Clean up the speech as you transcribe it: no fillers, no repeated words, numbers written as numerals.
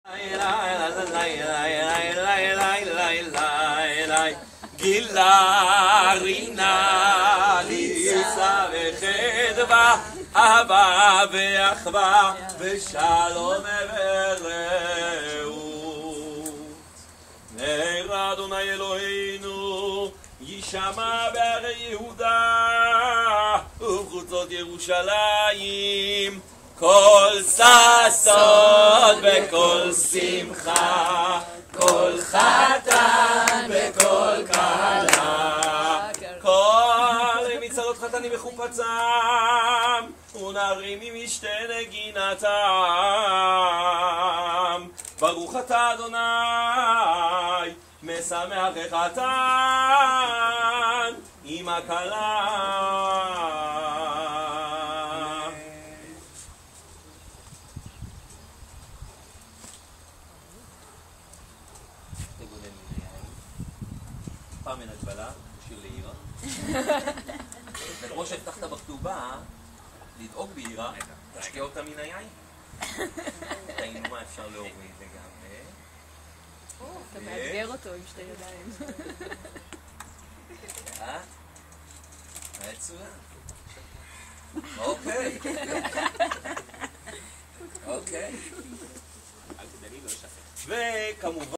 גילה רינה ליסה וחדווה אהבה ואחווה ושלום ורעות. נר אדוני אלוהינו יישמע בהרי יהודה ובחוצות ירושלים כל ששון וכל שמחה, כל חתן וכל כלה, כל מצעדות חתנים בחופצם ונערים עם משתה נגינתם. ברוך אתה אדוני משמח החתן עם הכלה. פעם אין הגבלה, שיר לעירה. ולראש שהבטחת בכתובה, לדאוג בעירה, תשקיע אותה מן היין. ראינו מה אפשר להוריד לגמרי. אתה מאתגר אותו עם שתי ידיים. מצוין. אוקיי. אוקיי. וכמובן